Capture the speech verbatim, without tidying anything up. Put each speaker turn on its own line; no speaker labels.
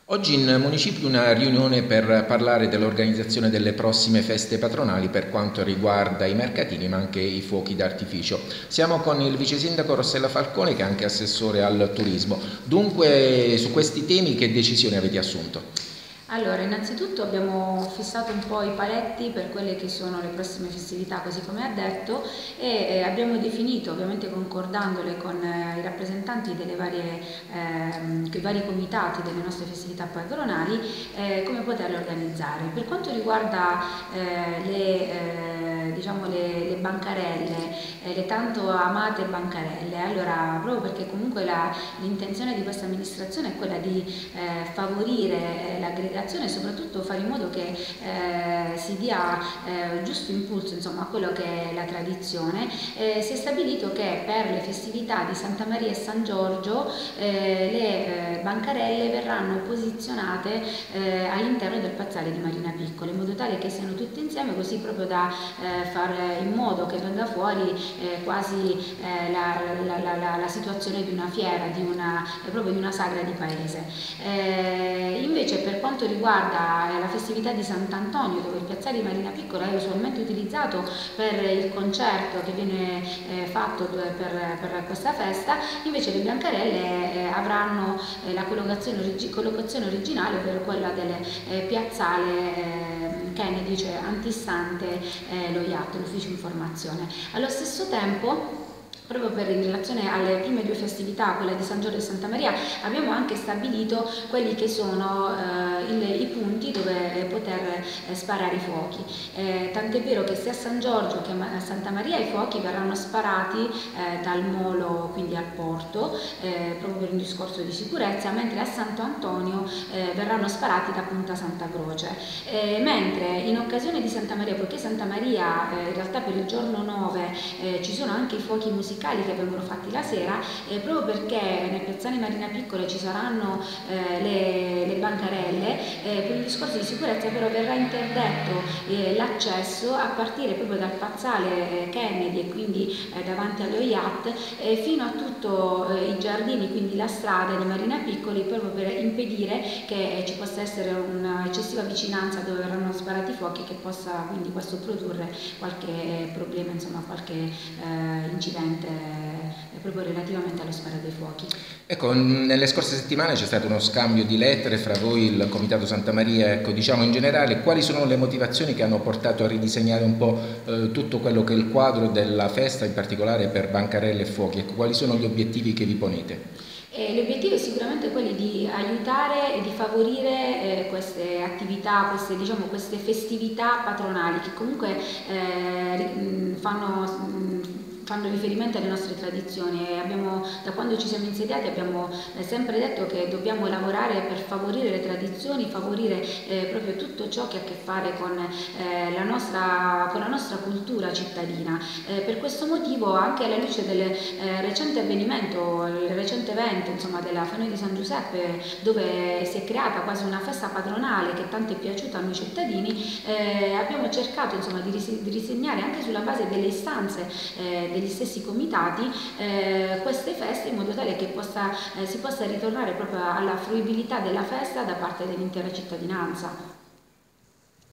Oggi in municipio una riunione per parlare dell'organizzazione delle prossime feste patronali per quanto riguarda i mercatini ma anche i fuochi d'artificio. Siamo con il vice sindaco Rossella Falcone che è anche assessore al turismo. Dunque su questi temi che decisioni avete assunto?
Allora, innanzitutto abbiamo fissato un po' i paletti per quelle che sono le prossime festività, così come ha detto, e eh, abbiamo definito, ovviamente concordandole con eh, i rappresentanti delle varie, ehm, i vari comitati delle nostre festività patronali, eh, come poterle organizzare. Per quanto riguarda eh, le, eh, diciamo le, le bancarelle, eh, le tanto amate bancarelle, allora proprio perché comunque l'intenzione di questa amministrazione è quella di eh, favorire eh, l'aggregazione e soprattutto fare in modo che eh, si dia eh, giusto impulso insomma, a quello che è la tradizione, eh, si è stabilito che per le festività di Santa Maria e San Giorgio eh, le eh, bancarelle verranno posizionate eh, all'interno del piazzale di Marina Piccola, in modo tale che siano tutte insieme, così proprio da eh, fare in modo che venga fuori eh, quasi eh, la, la, la, la, la situazione di una fiera, di una, eh, proprio di una sagra di paese. Eh, invece per quanto riguarda la festività di Sant'Antonio, dove il piazzale di Marina Piccola è usualmente utilizzato per il concerto che viene eh, fatto per, per questa festa, invece le biancarelle eh, avranno eh, la collocazione, collocazione originale, ovvero quella del eh, piazzale eh, Kennedy, cioè antistante eh, lo I A T, l'ufficio informazione. Allo stesso tempo, proprio per in relazione alle prime due festività, quella di San Giorgio e Santa Maria, abbiamo anche stabilito quelli che sono eh, il, i punti dove eh, poter eh, sparare i fuochi. Eh, tant'è vero che sia a San Giorgio che a Santa Maria i fuochi verranno sparati eh, dal molo, quindi al porto, eh, proprio per un discorso di sicurezza, mentre a Santo Antonio eh, verranno sparati da Punta Santa Croce. Eh, mentre in occasione di Santa Maria, poiché Santa Maria eh, in realtà per il giorno nove eh, ci sono anche i fuochi musicali che vengono fatti la sera, eh, proprio perché nel piazzale Marina Piccola ci saranno eh, le, le bancarelle, eh, per il discorso di sicurezza però verrà interdetto eh, l'accesso a partire proprio dal piazzale eh, Kennedy e quindi eh, davanti allo I A T eh, fino a tutti eh, i giardini, quindi la strada di Marina Piccoli, proprio per impedire che eh, ci possa essere un'eccessiva vicinanza dove verranno sparati i fuochi, che possa quindi questo produrre qualche eh, problema, insomma qualche eh, incidente proprio relativamente allo sparo dei fuochi.
Ecco, nelle scorse settimane c'è stato uno scambio di lettere fra voi, il Comitato Santa Maria, ecco, diciamo in generale, quali sono le motivazioni che hanno portato a ridisegnare un po' eh, tutto quello che è il quadro della festa, in particolare per bancarelle e fuochi, ecco, quali sono gli obiettivi che vi ponete?
L'obiettivo è sicuramente quello di aiutare e di favorire eh, queste attività, queste, diciamo, queste festività patronali che comunque eh, fanno fanno riferimento alle nostre tradizioni e abbiamo, da quando ci siamo insediati abbiamo eh, sempre detto che dobbiamo lavorare per favorire le tradizioni, favorire eh, proprio tutto ciò che ha a che fare con, eh, la, nostra, con la nostra cultura cittadina. Eh, per questo motivo, anche alla luce del eh, recente avvenimento, il recente evento insomma, della Fanoia di San Giuseppe, dove si è creata quasi una festa patronale che tanto è piaciuta a noi cittadini, eh, abbiamo cercato insomma, di, ris di risegnare anche sulla base delle istanze eh, degli stessi comitati eh, queste feste, in modo tale che possa, eh, si possa ritornare proprio alla fruibilità della festa da parte dell'intera cittadinanza.